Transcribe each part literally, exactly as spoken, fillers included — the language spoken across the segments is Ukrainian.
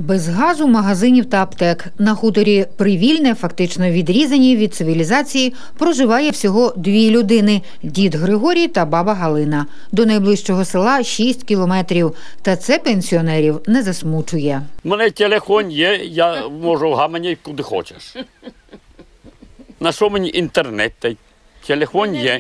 Без газу, магазинів та аптек. На хуторі Привільне, фактично відрізані від цивілізації, проживає всього дві людини – дід Григорій та баба Галина. До найближчого села шість кілометрів. Та це пенсіонерів не засмучує. У мене телефон є, я можу гаманяти куди хочеш. На що мені інтернет? Телефон є.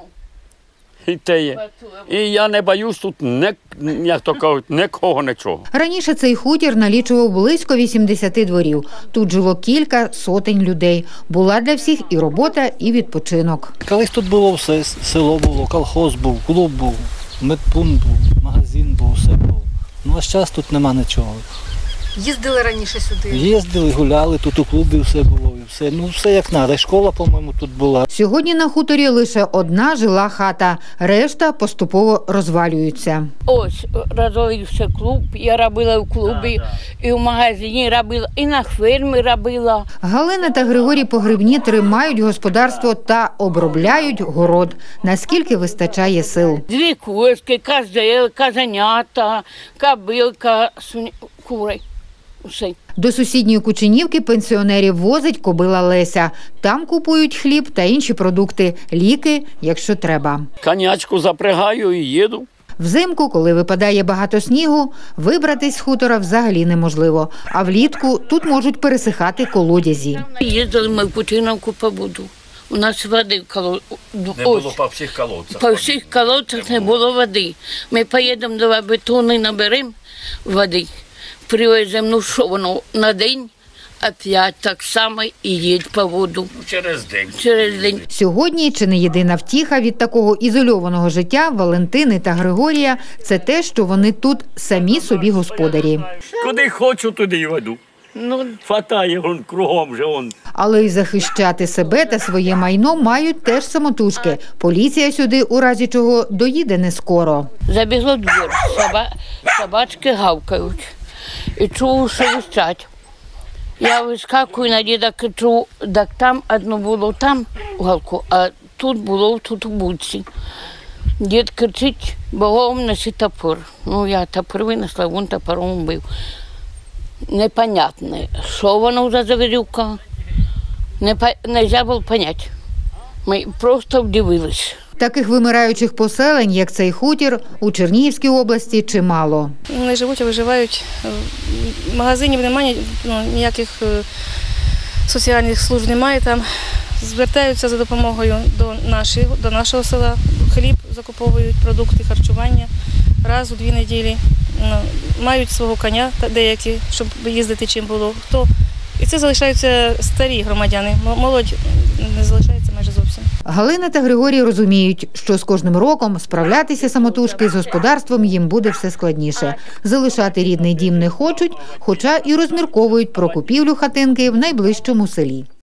І те є. І я не боюсь тут, не, як то кажуть, нікого, нічого. Раніше цей хутір налічував близько вісімдесяти дворів. Тут жило кілька сотень людей. Була для всіх і робота, і відпочинок. Колись тут було все. Село було, колхоз був, клуб був, медпункт був, магазин був, все було. Ну, а зараз тут нема нічого. Їздили раніше сюди? Їздили, гуляли, тут у клубі все було. І все. Ну, все як треба. Школа, по-моєму, тут була. Сьогодні на хуторі лише одна жила хата. Решта поступово розвалюються. Ось, розвалився клуб, я робила в клубі, да, да. І в магазині робила, і на фермі робила. Галина та Григорій Погребні тримають господарство та обробляють город, наскільки вистачає сил. Дві козки, козел, козенята, кобилка, кури. Усе. До сусідньої Кучинівки пенсіонерів возить кобила Леся. Там купують хліб та інші продукти, ліки, якщо треба. Конячку запрягаю і їду. Взимку, коли випадає багато снігу, вибратись з хутора взагалі неможливо. А влітку тут можуть пересихати колодязі. Їздили ми в Кучинівку по воду. У нас води в колодцях. Не було по всіх колодцях. По всіх колодцях не було води. Ми поїдемо два бетони, наберемо води. Привеземо, ну що воно, на день, опять так само і їдь по воду. Через день. Через день. Сьогодні чи не єдина втіха від такого ізольованого життя Валентини та Григорія – це те, що вони тут самі собі господарі. Куди хочу, туди й веду. Ну, хватає, он кругом же он. Але й захищати себе та своє майно мають теж самотужки. Поліція сюди, у разі чого, доїде не скоро. Забігло двір, Соба... собачки гавкають. І чую, що вищать. Я вискакую на діда, кричу, так там одно було там у галку, а тут було тут у будці. Дід кричить, богом неси топор. Ну, я топор винесла, він топором бив. Непонятне, що воно за завірюка, не можна було зрозуміти. Ми просто вдивились. Таких вимираючих поселень, як цей хутір, у Чернігівській області чимало. Вони живуть, виживають. Магазинів немає, ну, ніяких соціальних служб немає там. Звертаються за допомогою до нашого, до нашого села. Хліб закуповують, продукти, харчування раз у дві неділі. Ну, мають свого коня деякі, щоб їздити чим було. Хто. І це залишаються старі громадяни, молодь не залишається майже зовсім. Галина та Григорій розуміють, що з кожним роком справлятися самотужки з господарством їм буде все складніше. Залишати рідний дім не хочуть, хоча і розмірковують про купівлю хатинки в найближчому селі.